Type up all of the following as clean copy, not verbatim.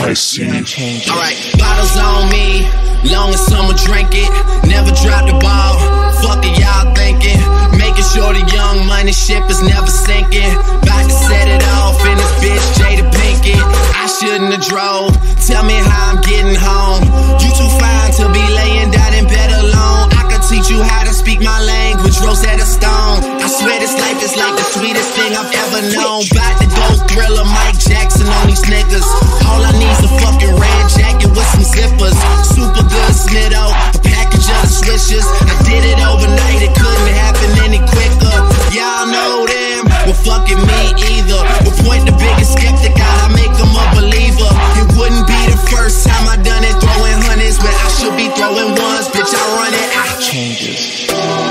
I see. Alright, bottles on me, long as someone drink it. Never drop the ball, fuck it y'all thinking. Making sure the young money ship is never sinking. About to set it off in this bitch, Jada Pinkett. I shouldn't have drove, tell me how I'm getting home. You too fine to be laying down in bed alone. I could teach you how to speak my language, Rosetta Stone. I swear this life is like the sweetest thing I've ever known. About to go Thriller, Mike Jackson on these niggas. All I need's a fucking red jacket with some zippers. Super good Snitto, a package of the swishers. I did it overnight, it couldn't happen any quicker. Y'all know them, well fucking me either. But point the biggest skeptic out, I make them a believer. It wouldn't be the first time I done it, throwing hundreds when I should be throwing ones. Bitch, I run it, I changes.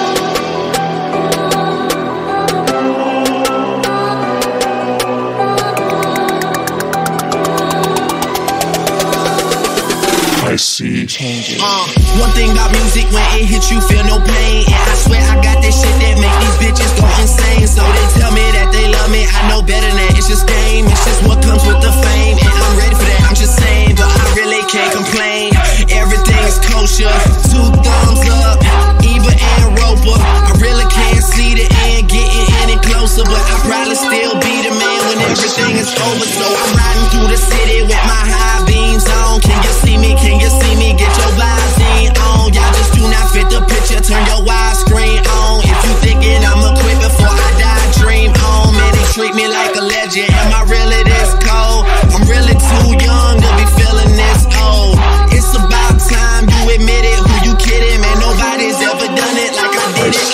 I see. Changes. One thing about music, when it hits you, feel no pain. And I swear I got that shit that make these bitches go insane. So they tell me that they love me, I know better than that. It's just game, it's just what comes with the fame. And I'm ready for that, I'm just saying, but I really can't complain. Everything is kosher, 2 thumbs up, Eva and Roper. I really can't see the end getting any closer, but I probably still be the man when everything is over. So I'm riding through the city with my high beams on. Can you see me? Can you see me? Get your vibes on. Y'all just do not fit the picture, turn your widescreen on. If you thinking I'ma quit before I die, dream on. Man, they treat me like a legend. Am I really this cold? I'm really too young to be feeling this old. It's about time you admit it. Who you kidding? Man, nobody's ever done it like I did it.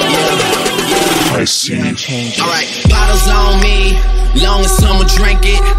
Alright, bottles on me, long as someone drink it.